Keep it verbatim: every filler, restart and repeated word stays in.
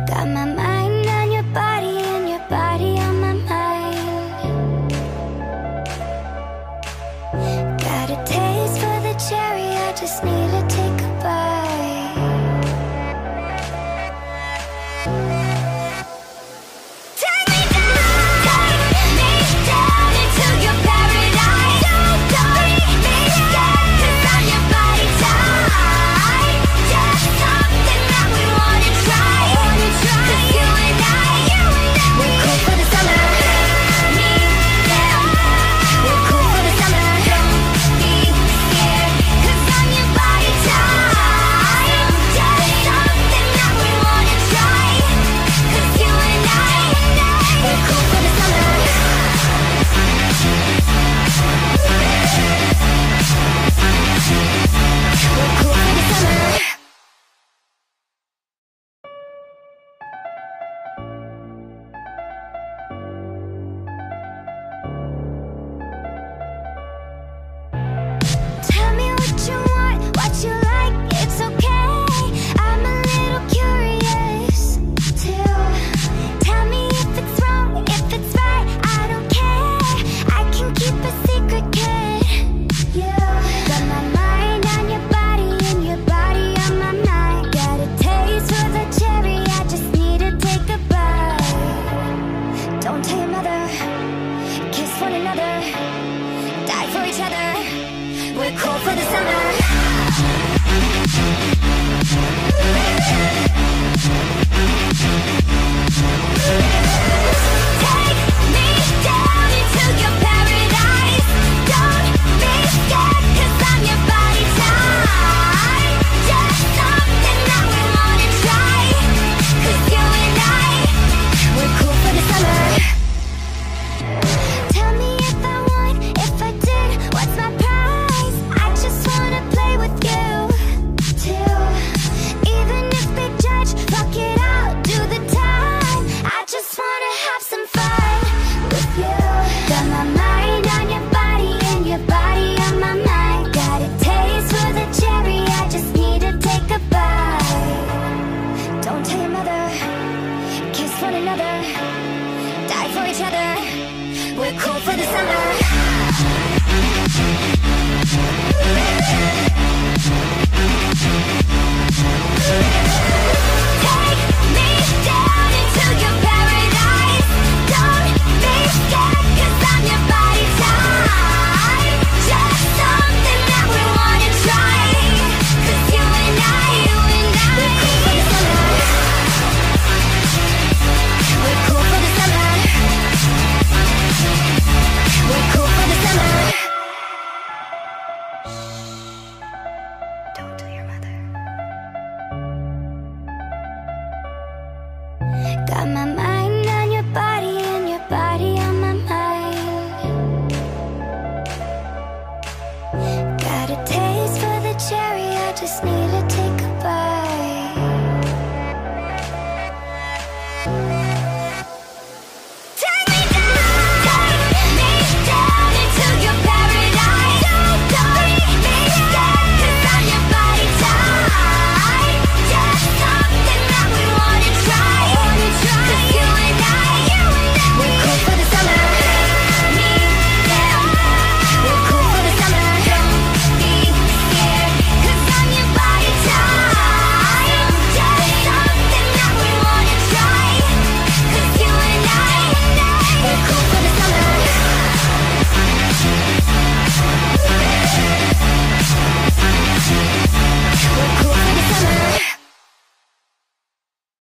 Got my mind on your body and your body on my mind. Got a taste for the cherry, I just need to take a bite. Take me down, take me down into your paradise. Don't leave me scared, 'cause I'm your body type. Just something that we wanna try. Cause you and I, we're cool for the summer. Me, yeah, we're cool for the summer. Don't be scared, 'cause I'm your body type. Just something that we wanna try. Cause you and I, we're cool for the summer. We're cool for the summer. Tell me what you want, what you like, it's okay. I'm a little curious too. Tell me if it's wrong, if it's right, I don't care. I can keep a secret, kid. Yeah. Got my mind on your body and your body on my mind. Got a taste for the cherry, I just need to take a bite. Don't tell your mother, kiss one another, die for each other. We're cool for the summer. Take me down into your paradise. Don't be scared, 'cause I'm your body type. Just something that we wanna try. 'Cause you and I, we're cool for the summer. Tell me if I won, if I did, what's my prize? I just wanna play with you too. Even if they judge, fuck it, I'll do the time. I just wanna have some fun with you. Got my mind on your body and your body on my mind. Got a taste for the cherry, I just need to take a bite. Don't tell your mother, kiss one another, die for each other. We're cool for the summer. Take me down into your paradise. Don't be scared, 'cause I'm your body type. Just something that we wanna try. 'Cause you and I, you and I, we're cool for the summer. We're cool for the summer. We're cool for the summer. Don't tell your mother. Got my